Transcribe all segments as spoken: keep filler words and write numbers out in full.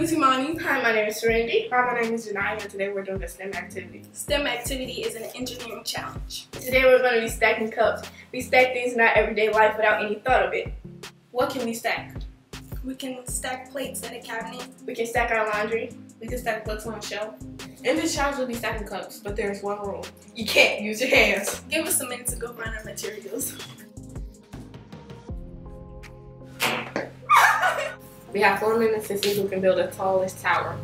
is Imani. Hi, my name is Serenity. Hi, my name is Janaya, and today we're doing a STEM activity. STEM activity is an engineering challenge. Today we're going to be stacking cups. We stack things in our everyday life without any thought of it. What can we stack? We can stack plates in a cabinet. We can stack our laundry. We can stack books on a shelf. In this challenge, we'll be stacking cups, but there's one rule. You can't use your hands. Give us a minute to go find our materials. We have four minutes to see who can build the tallest tower.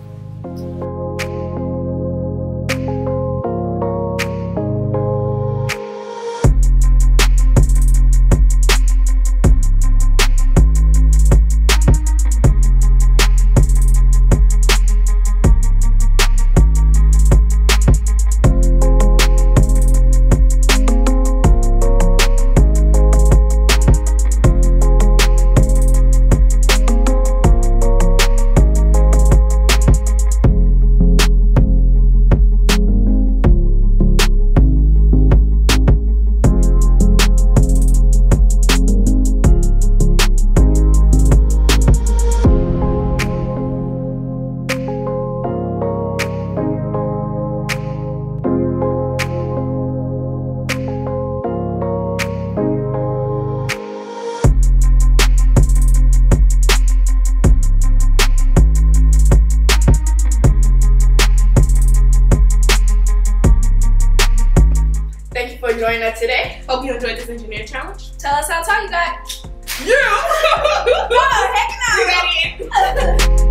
Thank you for joining us today. Hope you enjoyed this engineer challenge. Tell us how tall you got. Yeah! Oh, heck no! You got it.